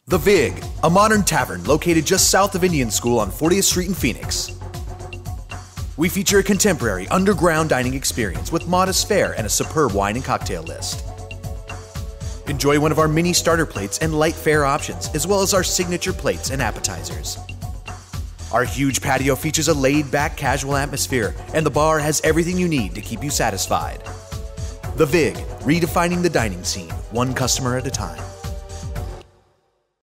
The Vig, a modern tavern located just south of Indian School on 40th Street in Phoenix. We feature a contemporary underground dining experience with modest fare and a superb wine and cocktail list. Enjoy one of our mini starter plates and light fare options, as well as our signature plates and appetizers. Our huge patio features a laid-back, casual atmosphere, and the bar has everything you need to keep you satisfied. The Vig, redefining the dining scene, one customer at a time.